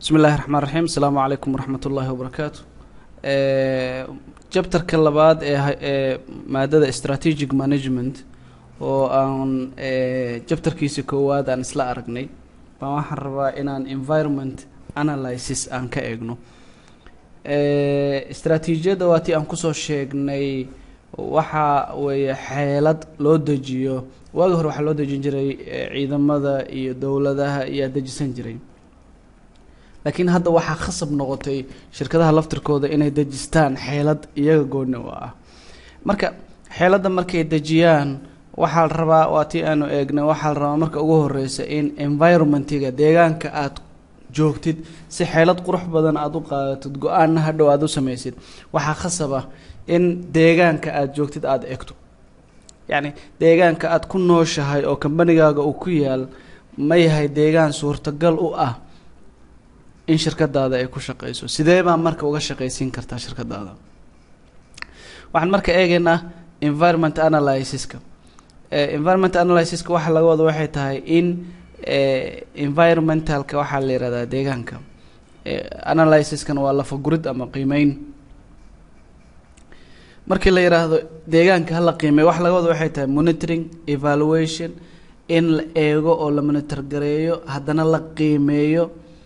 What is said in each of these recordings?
بسم الله الرحمن الرحيم السلام عليكم ورحمة الله وبركاته. chapter كلاباد مادة strategic management وأن chapter كيسي كواد أن إسلا أرقني فما حربا إن environment analysis أن كأجنو استراتيجية دواتي أن كسو شيغني waxa way xeelad loo dajiyo waxa hore waxa loo dajin jiray ciidamada iyo dawladaha iyo dajisan jiray laakiin hadda waxa khasab noqotay shirkadaha laftirkooda inay dajistaan xeelad iyaga gooni u ah marka xeelada markay dajiyaan waxa la rabaa waati aanu eegnay waxa la rabaa marka ugu horeysa in environmentiga deegaanka aad joogtid si xeelad qurux badan aad u qaadatid go'aan hadhow aad u sameeysid waxa khasab ah in deegaanka aad joogtid aad eegto yani deegaanka aad ku nooshahay oo kambanigaaga uu ku yaal ma yahay deegaan suurtagal u ah in shirkadaada ay ku shaqeyso sidee baa marka uga shaqeysiin kartaa shirkadaada waxaan marka eegaynaa environment analysis-ka waxa laga wado waxay tahay in environmentalka waxa la yiraahdaa deegaanka analysis-kan waa la fagurid ama qiimeyn markii la yiraahdo deegaanka hala qiimeeyo wax laga wado waxay tahay monitoring evaluation in la eego oo la monitor gareeyo haddana la qiimeeyo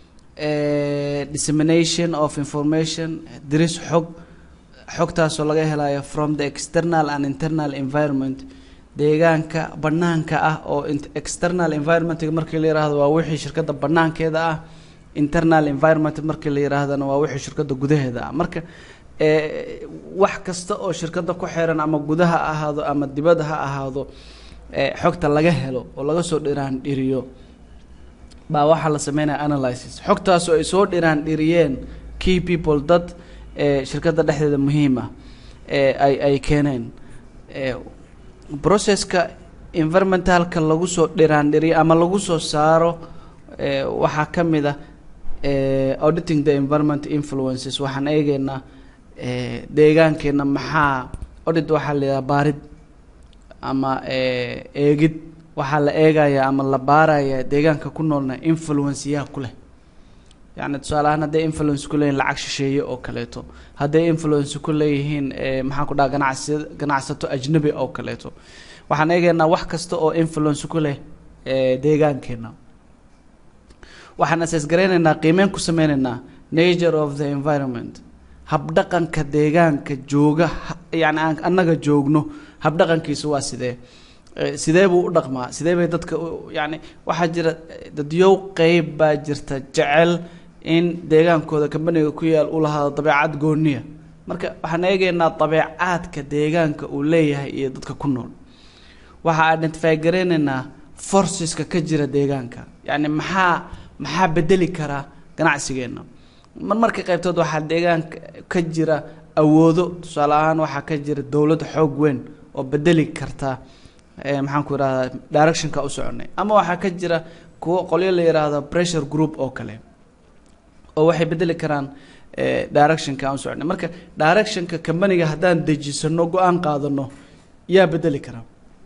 dissemination of information diris xogtaas oo laga helayo from the external and internal environment deegaanka banaanka ah oo external environment markii la yiraahdo waa wixii shirkadda banaankeeda ah internal environment markii la yiraahdana waa wixii shirkadda gudaheeda ah marka wax kasta oo shirkadda ku xeeran ama gudaha ahaado ama dibadda ha ahaado xogta laga helo oo laga soo dhiraan dhiriyo baa waxa la sameeyaa analysis xogtaas oo ay soo dhiraan dhiriyeen key people dad shirkadda dhexdeeda muhiim ah ay keeneen processka environmentalka lagu soo dhiraan dhiriyo ama lagu soo saaro waxa kamid ah auditing the environment influences waxaan eegaynaa deegaankeena maxaa audit waxa la yiraahdaa baarid ama eegid waxa la eegaya ama la baaraya deegaanka ku noolna influence yaa ku leh yani tusaalahan haday influence ku leeyihiin lacag shisheeye oo kaleeto haday influence ku leeyihiin maxaa ku dhaca ganacsato ajnabi oo kaleeto waxaan eegaynaa wax kasta oo influence ku leh deegaankeena waxaan asaas gareynaynaa qiimeyn ku sameynaynaa nature of the environment habdhaqanka deegaanka jooga yani annaga joogno habdhaqankiisu waa sidee buu u dhaqmaa sidee bay dadka yani waxaa jira dadyow qeyb baa jirta jecel in deegaankooda kambaniga ku yaal u lahaado dabeecad gooniya marka waxaan eegaynaa dabeecaadka deegaanka uu leeyahay iyo dadka ku nool waxaa identify gareynaynaa forceska ka jira deegaanka yani maxaa bedeli kara ganacsigeena marka qaybtood waxaa deegaanka ka jira awoodo tusaale ahaan waxaa ka jira dawlad xoog weyn oo bedeli karta maxaan ku yiraahdaa directionka u soconay ama waxaa ka jira kuwa qolyo la yiraahdo pressure group oo kale oo waxay bedeli karaan directionka u soconay marka directionka company-ga haddaan dejisano go'aan qaadano yaa bedeli kara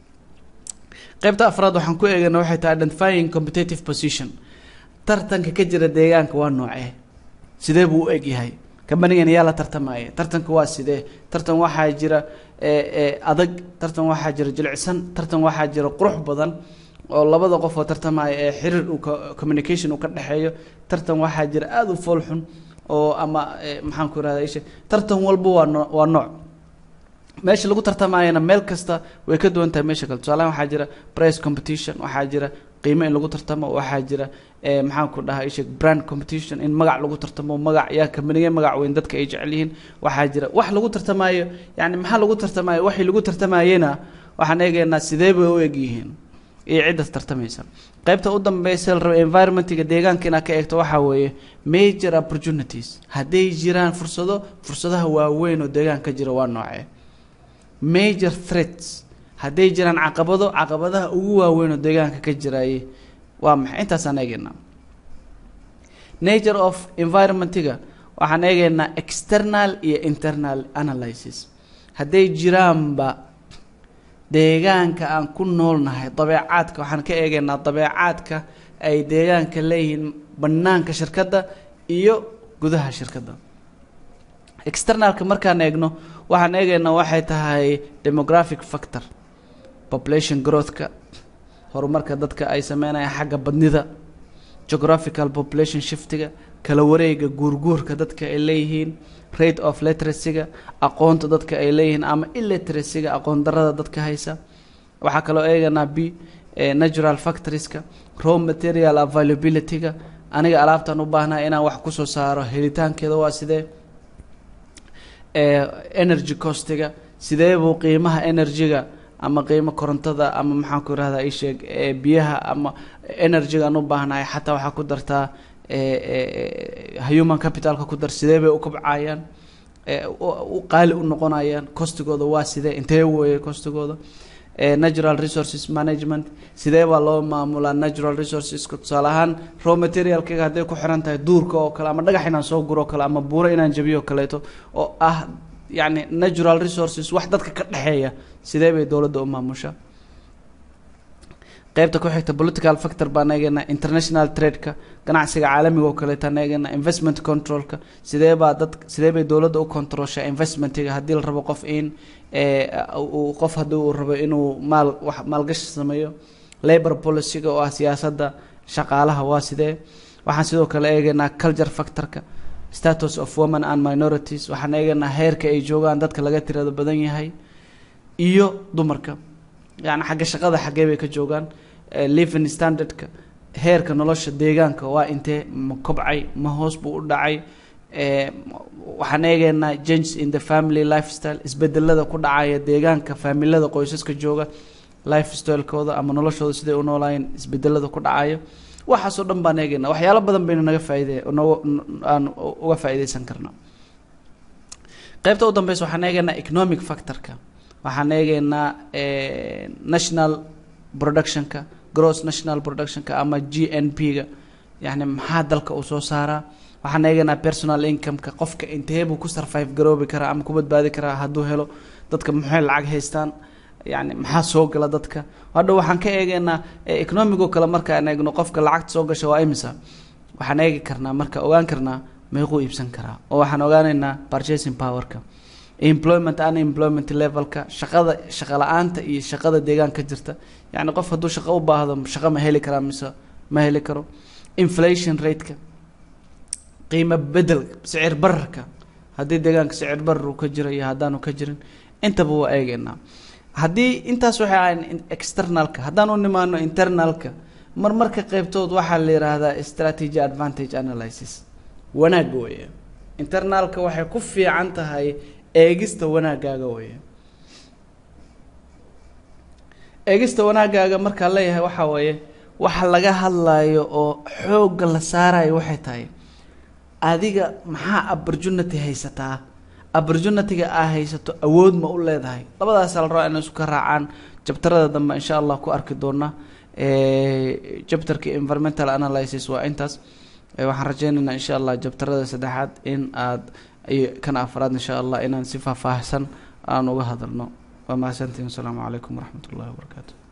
qaybta afraad waxaan ku eeganaa waxay tahay identifying competitive position tartanka ka jira deegaanka waa noocee sidee buu u eg yahay company-gan yaa la tartamaya tartanka waa sidee tartan waxaa jira adag tartan waxaa jira jilicsan tartan waxaa jira qurux badan oo labada qof oo tartamaya ee xiriir communication uu ka dhaxeeyo tartan waxaa jira aad u fool xun oo ama maxaan ku yiraahdaa tartan walba waa nooc meesha lagu tartamayana meel kasta way ka duwan tahay meesha kale tusaale waxaa jira price competition waxaa jira qiimo in lagu tartamo waxaa jira maxaan ku dhahaa brand competition in magac lagu tartamo magac yaa company magac weyn dadka ay jecel yihiin waxaa jira wax lagu tartamayo yani maxaa lagu tartamayo wixii lagu tartamayena waxaan eegaynaa sidee bay u eg yihiin iyo cidda tartamaysa qaybta u dambaysa la rabo environmentiga deegaanka inaad ka eegto waxaa weeye major opportunities hadday jiraan fursadaha waaweyn oo deegaanka jira waa noocee major threats hadday jiraan caqabadaha ugu waaweyn oo deegaanka ka jirayay waa maxay intaasaan eegaynaa nature of environmentiga waxaan eegaynaa external iyo internal analysis hadday jiraanba deegaanka aan ku noolnahay dabeecaadka waxaan ka eegaynaa dabeecaadka ay deegaanka leeyihiin banaanka shirkadda iyo gudaha shirkadda. Externalka markaan eegno waxaan eegaynaa waxay tahay demographic factor, population growth-ka, horumarka dadka ay sameynayaan xagga badnida, geographical population shiftiga, kala wareega guurguurka dadka ay leeyihiin, rate of literacy-ga, aqoonta dadka ay leeyihiin ama illiteracy-ga, aqoon darrada dadka haysa. waxaa kaloo eegaynaa b natural factories-ka, raw material availability-ga, aniga alaabtaan u baahnaa inaan wax kusoo saaro helitaankeeda waa sidee, energy costiga, sidee buu qiimaha energy-ga ama qiimo korontada ama maxaan ku irahdaa ii sheeg biyaha ama energy-gaan u baahnahay xataa waxaa ku dartaa human capitalka ku dar, sidee bay u kobcayaan, qaali u noqonayaan, costigooda waa sidee, intee weeye costigooda. Natural resources management, sidee baa loo maamulaa natural resourceska, tusaale ahaan raw materialkayga hadday ku xiran tahay duurka oo kale ama dhagax inaan soo guro kale ama buuro inaan jabiyo kaleeto oo ah yacni natural resources wax dadka ka dhexeeya, sidee bay dowladda u maamushaa. qaybta ku xigta political factor baan eegaynaa, international trade-ka, ganacsiga caalamiga oo kaleetaan eegaynaa, investment control-ka, sidee bay dowladda u controlshaa investmentiga haddii la rabo qof in qof haddii uu rabo inuu maalgashi sameeyo, labor policy-ga oo ah siyaasadda shaqaalaha waa sidee. waxaan sidoo kale eegaynaa culture factor-ka, status of women and minorities, waxaan eegaynaa heerka ay joogaan dadka laga tirada badan yahay iyo dumarka, yani xagga shaqada xaggee bay ka joogaan, living standard-ka, heerka nolosha deegaanka waa intee, ma kobcay ma hoos buu u dhacay. waxaan eegaynaa changes in the family lifestyle, isbedelada ku dhacaya deegaanka faamilada qoysaska jooga, lifestyle-kooda ama noloshooda siday u noolaayeen, isbedelada ku dhacaya. waxaasoo dhan baan eegaynaa, waxyaalo badan baynu aan uga faa'iideysan karnaa. qaybta u dambeysa waxaan eegaynaa economic factor-ka, waxaan eegaynaa national production-ka, gross national production-ka ama GNP-ga, yani maxaa dalka uu soo saaraa. waxaan eegaynaa personal income-ka, qofka intee buu ku survive garoobi karaa ama ku badbaadi karaa hadduu helo, dadka maxay lacag haystaan, yani maxaa soo gala dadka. hadhow waxaan ka eegaynaa economic oo kale markaan eegno qofka lacagta soo gasha waa imisa, waxaan eegi karnaa marka ogaan karnaa meequu iibsan karaa, oo waxaan ogaanaynaa purchasing power-ka, employment unemployment level-ka, shaqa la-aanta iyo shaqada deegaanka jirta, yani qof hadduu shaqo u baahdo shaqo ma heli karaa mise ma heli karo. inflation rate-ka, qiimo bedel sicir bararka, haddii deegaanka sicir barar uu ka jiro iyo haddaanu ka jirin, intaba waa eegaynaa. haddii intaas waxay ahayn externalka, haddaan u nimaano internalka, marmarka qaybtood waxaa la yidhaahdaa strategy advantage analysis, wanaag weeye. internalka waxay ku fiican tahay eegista wanaagaaga weeye. eegista wanaagaaga markaa leeyahay waxaa weeye waxa laga hadlayo oo xoogga la saarayo waxay tahay adiga maxaa opportunity haysataa, opportunity-ga aa haysato awood ma u leedahay. labadaas la rabo inay isku ka raacaan. jabtarada dambe insha Allah ku arki doonaa. jabtarka environmental analysis waa intaas. waxaan rajeynaynaa insha Allah jabtarada saddexaad in aad kan afraad insha Allah inaan si faahfaahsan aan uga hadalno. waa mahadsantihiin. Assalaamu calaykum waraxmatullaahi wabarakaatuh.